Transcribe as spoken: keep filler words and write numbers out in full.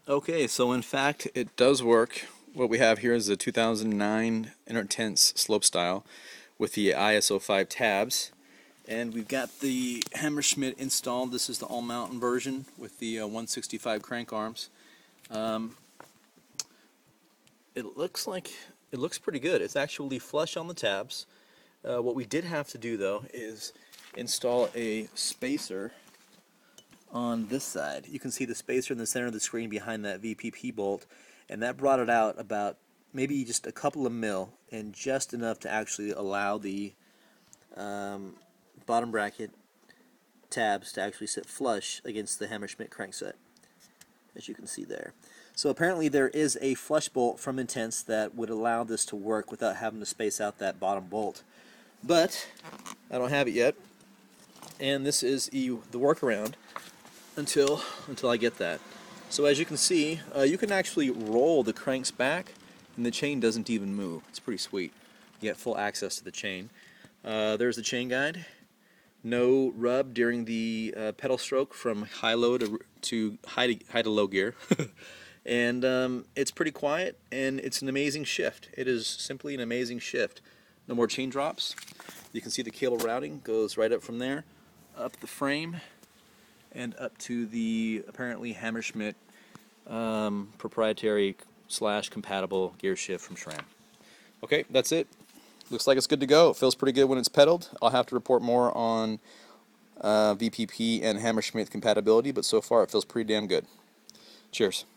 Okay, so in fact, it does work. What we have here is a two thousand nine Intertense Slopestyle with the I S O five tabs. And we've got the Hammerschmidt installed. This is the all-mountain version with the uh, one sixty-five crank arms. Um, it looks like it looks pretty good. It's actually flush on the tabs. Uh, what we did have to do though is install a spacer on this side. You can see the spacer in the center of the screen behind that V P P bolt, and that brought it out about maybe just a couple of mil, and just enough to actually allow the um, bottom bracket tabs to actually sit flush against the Hammerschmidt crankset, as you can see there. So apparently there is a flush bolt from Intense that would allow this to work without having to space out that bottom bolt. But I don't have it yet, and this is e the workaround until until I get that. So as you can see, uh, you can actually roll the cranks back and the chain doesn't even move. It's pretty sweet. You get full access to the chain. Uh, there's the chain guide. No rub during the uh, pedal stroke from high low to, to high, to, high to low gear. And um, it's pretty quiet, and it's an amazing shift. It is simply an amazing shift. No more chain drops. You can see the cable routing goes right up from there, up the frame, and up to the apparently Hammerschmidt um, proprietary slash compatible gear shift from SRAM. Okay, that's it. Looks like it's good to go. It feels pretty good when it's pedaled. I'll have to report more on uh, V P P and Hammerschmidt compatibility, but so far it feels pretty damn good. Cheers.